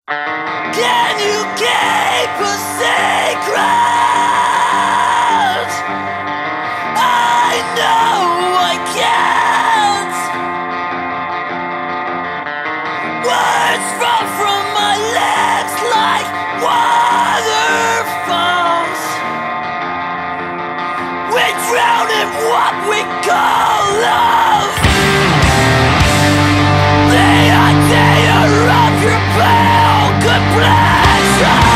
Can you keep a secret? I know I can't. Words fall from my lips like waterfalls. We drown in what we call love. The idea of your pale good pleasure,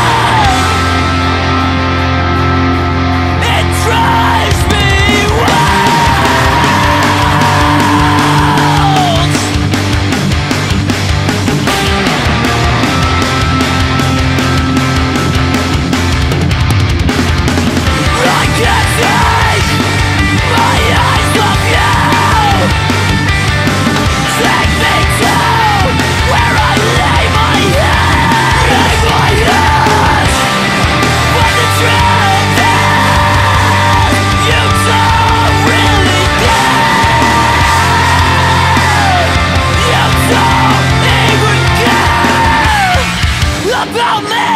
it drives me wild. I can't take my eyes off you. Take me to where I lay my head. Lay my head. But the truth is, you don't really care. You don't even care about me.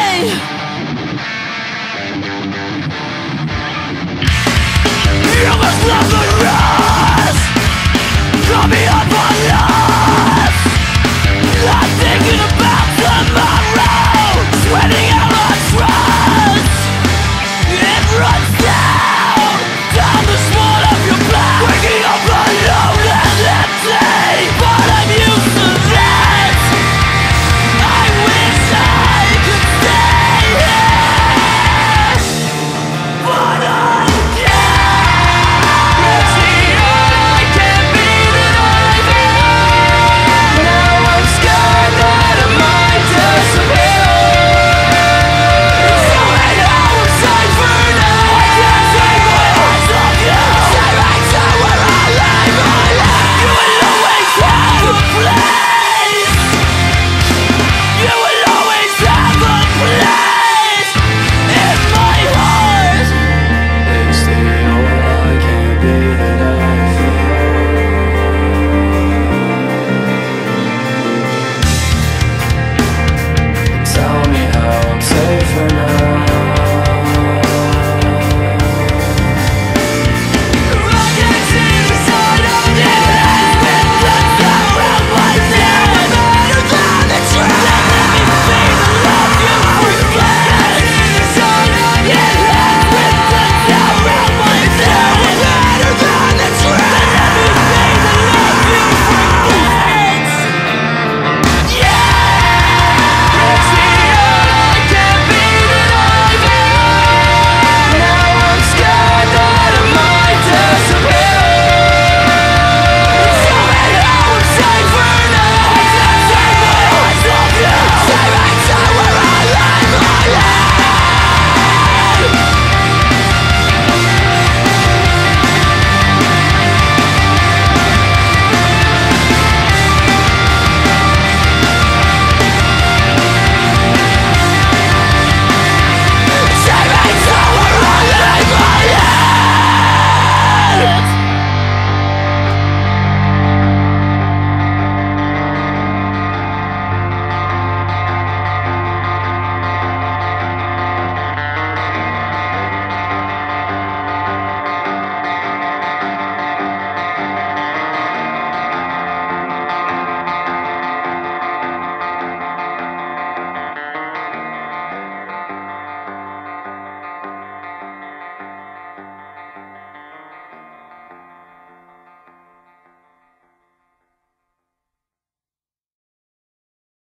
You must love the